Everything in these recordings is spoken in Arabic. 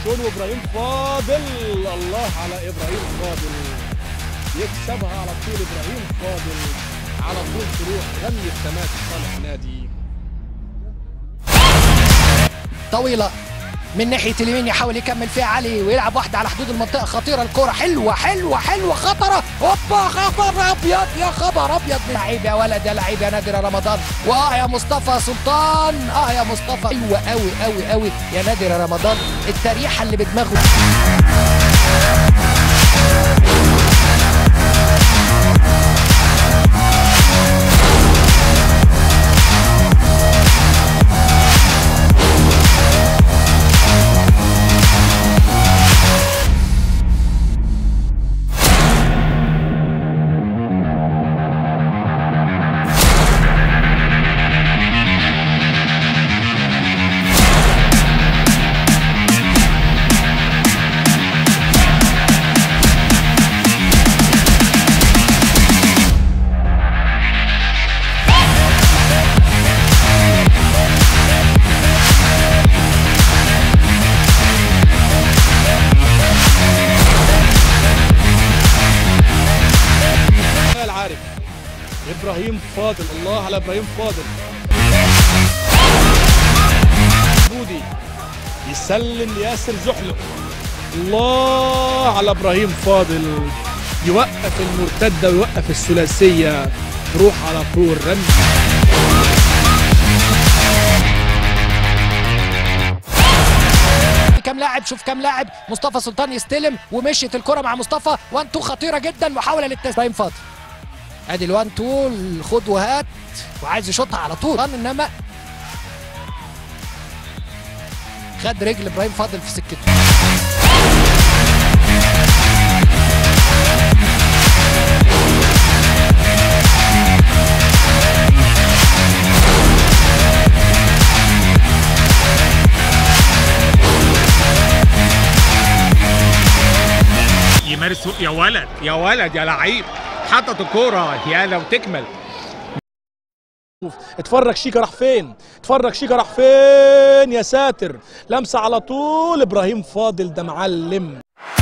كورنيشون وابراهيم فاضل. الله على ابراهيم فاضل، يكسبها على طول ابراهيم فاضل، على طول تروح رمي التماس صالح نادي. طويله من ناحيه اليمين، يحاول يكمل فيها علي ويلعب واحده على حدود المنطقه خطيره. الكره حلوه حلوه حلوه خطره، هوبا خبر ابيض، يا خبر ابيض. لعيب يا ولد، يا لعيب يا نادر يا رمضان، يا مصطفى سلطان، يا مصطفى. حلوه قوي قوي قوي يا نادر يا رمضان، التريحه اللي بدماغه. ابراهيم فاضل، الله على ابراهيم فاضل. بودي يسلم لياسر زحلق، الله على ابراهيم فاضل، يوقف المرتده ويوقف الثلاثيه، تروح على طول رمي. كم لاعب، شوف كم لاعب. مصطفى سلطان يستلم ومشيت الكره مع مصطفى، 1-2 خطيره جدا، محاوله للتسديد. ابراهيم فاضل ادي ال1-2 خد وهات، وعايز يشوطها على طول، انما خد رجل ابراهيم فاضل في سكته. يمارس، يا ولد يا ولد يا لعيب، حطت الكوره يا لو تكمل. اتفرج شيكا راح فين، اتفرج شيكا راح فين، يا ساتر. لمسه على طول ابراهيم فاضل، ده معلم.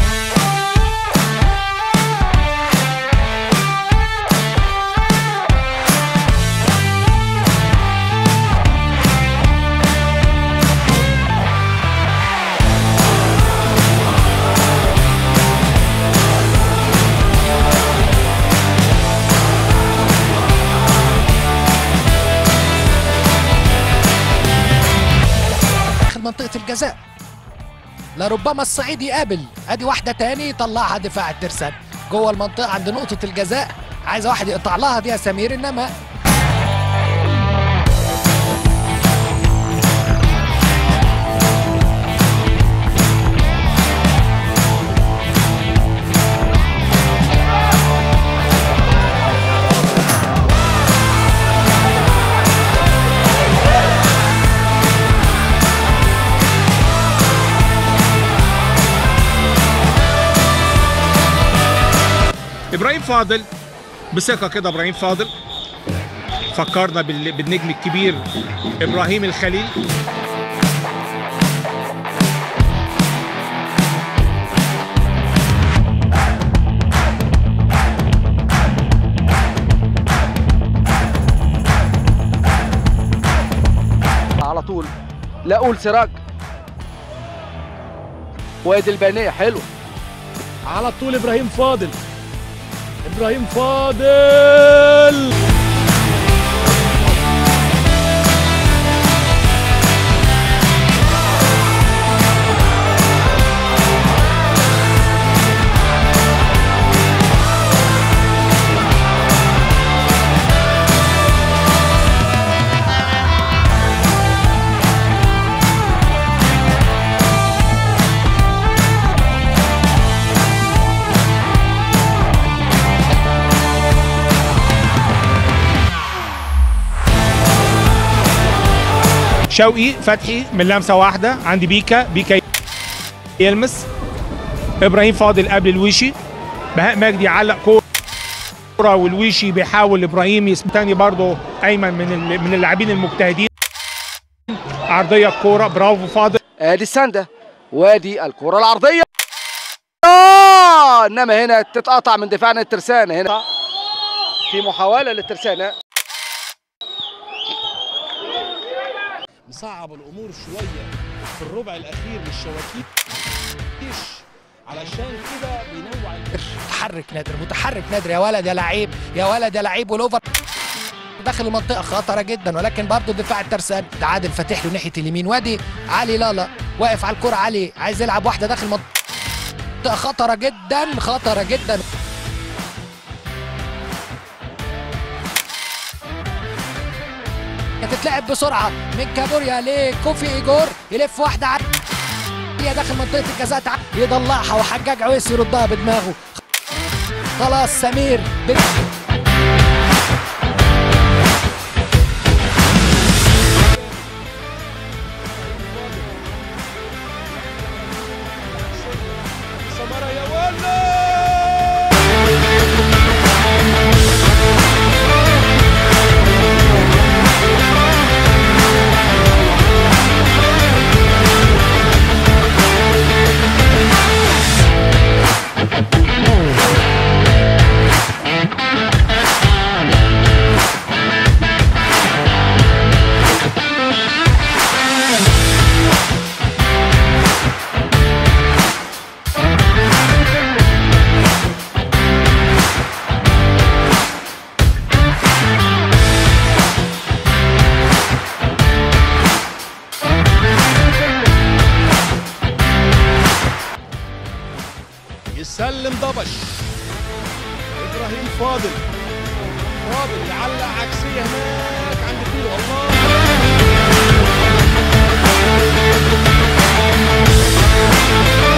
منطقة الجزاء، لربما الصعيد يقابل. ادي واحدة تاني يطلعها دفاع الترسانة جوه المنطقة عند نقطة الجزاء، عايزة واحد يقطع لها دي يا سمير، انما ابراهيم فاضل بثقه كده. ابراهيم فاضل فكرنا بالنجم الكبير ابراهيم الخليل. على طول لا اقول سراج، وادي البيانيه حلوه على طول ابراهيم فاضل، ابراهيم فاضل. شوقي فتحي من لمسه واحده عند بيكا يلمس ابراهيم فاضل قبل الويشي. بهاء مجدي علق كوره والويشي بيحاول ابراهيم يثبت تاني برضه. ايمن من اللاعبين المجتهدين، عرضيه الكوره، برافو فاضل. ادي السنده وادي الكرة العرضية انما هنا تتقطع من دفاعنا الترسانة. هنا في محاولة للترسانة، مصعب الامور شويه في الربع الاخير للشواكيش، علشان كده بينوع متحرك نادر يا ولد يا لعيب يا ولد يا لعيب، والاوفر داخل المنطقه خطره جدا، ولكن برضه دفاع الترسانة. عادل فاتح له ناحيه اليمين، وادي علي لالا واقف على الكره، علي عايز يلعب واحده داخل المنطقه خطره جدا خطره جدا. هتتلعب بسرعه من كابوريا لكوفي ايجور، يلف واحده عاليه داخل منطقه الجزاء، يضلعها وحجاج عويس يردها بدماغه. خلاص سمير سمارة يا ولد. يسلم ضبش ابراهيم فاضل يعلق عكسيه هناك عند كيلو. الله